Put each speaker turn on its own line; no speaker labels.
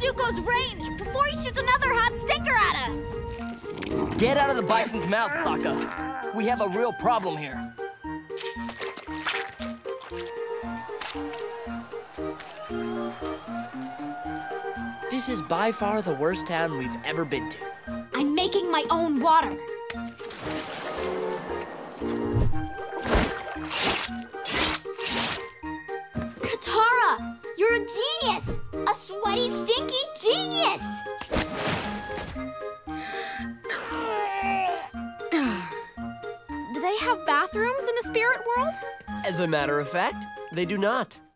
Zuko's range before he shoots another hot stinker at us.
Get out of the bison's mouth, Sokka. We have a real problem here.
This is by far the worst town we've ever been to.
I'm making my own water. Katara, you're a genius! A sweaty, stinky genius!
Do they have bathrooms in the spirit world?
As a matter of fact, they do not.